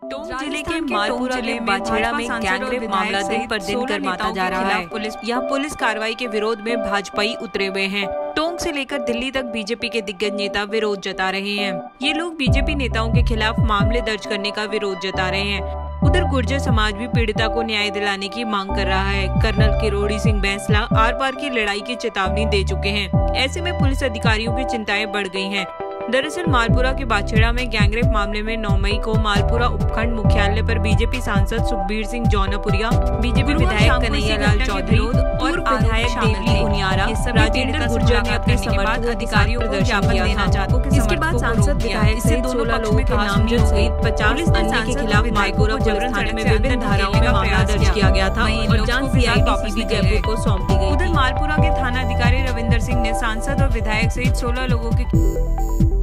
टोंक जिले के मालपुरा के बाछेड़ा में गैंगरेप मामला दिन पर दिन गर्माता जा रहा है। यहाँ पुलिस कार्रवाई के विरोध में भाजपाई उतरे हुए हैं। टोंक से लेकर दिल्ली तक बीजेपी के दिग्गज नेता विरोध जता रहे हैं। ये लोग बीजेपी नेताओं के खिलाफ मामले दर्ज करने का विरोध जता रहे हैं। उधर गुर्जर समाज भी पीड़िता को न्याय दिलाने की मांग कर रहा है। कर्नल किरोड़ी सिंह बैंसला आर पार की लड़ाई की चेतावनी दे चुके हैं। ऐसे में पुलिस अधिकारियों की चिंताएं बढ़ गई हैं। दरअसल मालपुरा के बाछेड़ा में गैंगरेप मामले में 9 मई को मालपुरा उपखंड मुख्यालय पर बीजेपी सांसद सुखबीर सिंह जौनपुरिया, बीजेपी विधायक कन्हैया लाल चौधरी और विधायक देवली उनियारा, राजेंद्र गुर्जर ने अपने समर्थन अधिकारियों को ज्ञापन देना चाहते। इसके बाद सांसद विधायक से 16 लोगों के नाम सहित 50 अन्य के खिलाफ मालपुरा पुलिस थाने में विभिन्न धाराओं में मामला दर्ज किया गया था और जांच सीआईडी जयपुर को सौंप दी गई। उधर मालपुरा के थाना अधिकारी रविंदर सिंह ने सांसद और विधायक सहित 16 लोगों के